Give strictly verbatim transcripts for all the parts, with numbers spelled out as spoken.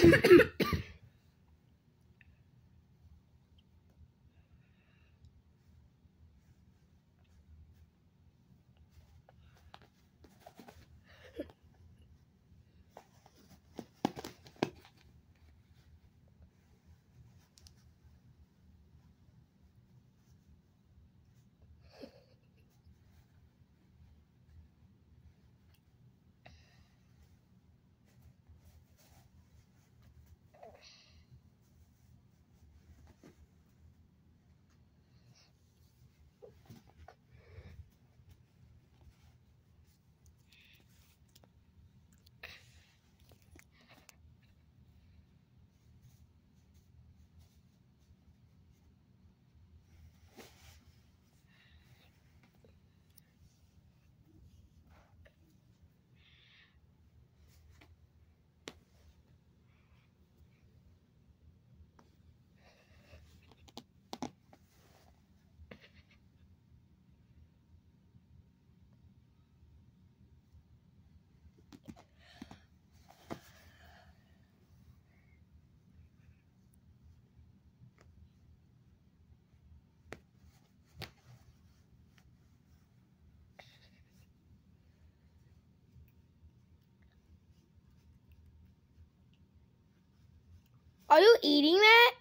Are you eating that?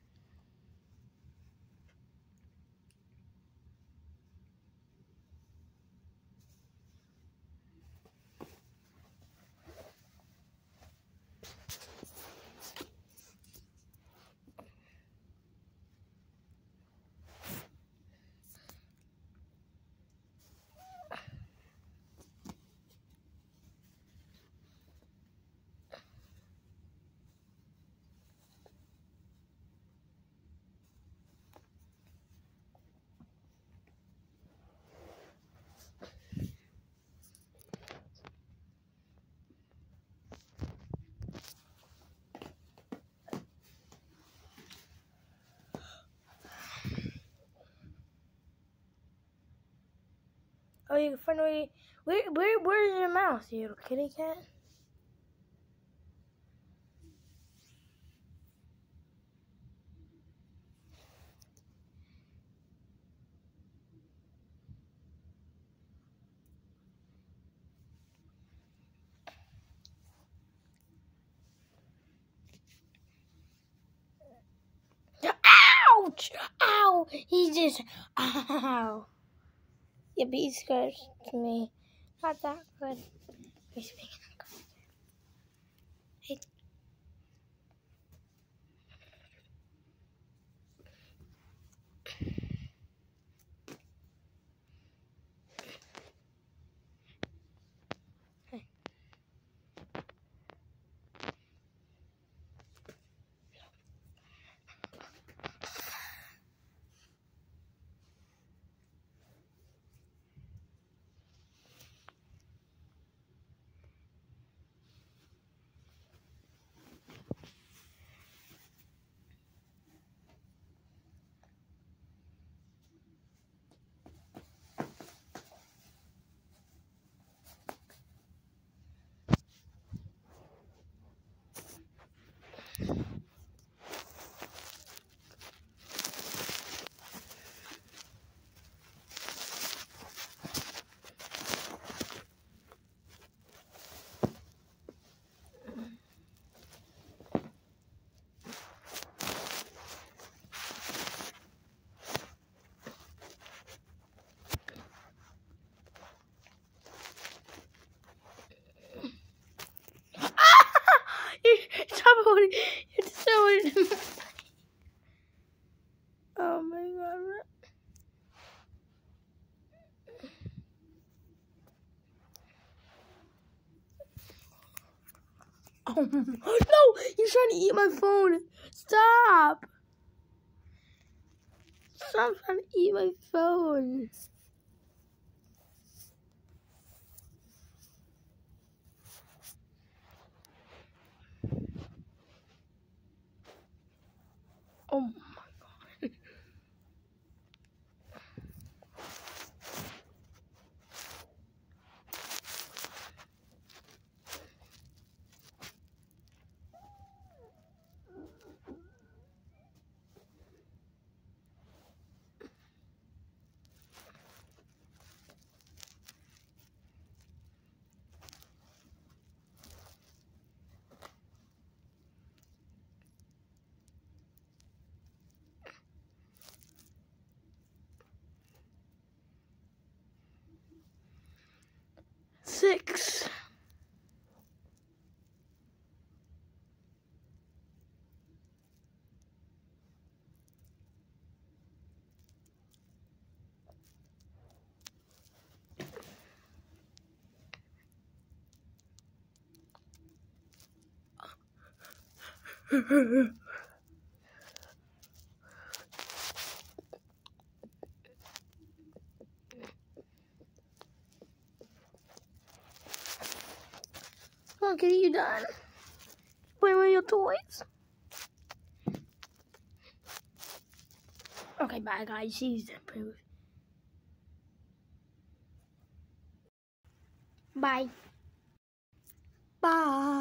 Oh, you finally. Where, where, where's your mouse, you little kitty cat? Ouch! Ow! He just. Ow! Yeah, but he scratched me. Not that good. He's making a good. Hey. Hey. Somebody, it's somebody. Oh my god. Oh no! He's trying to eat my phone. Stop! Stop trying to eat my phone. Oh my god. six. Come on, kitty, you done? Playing with your toys? Okay, bye, guys. She's done. Bye. Bye.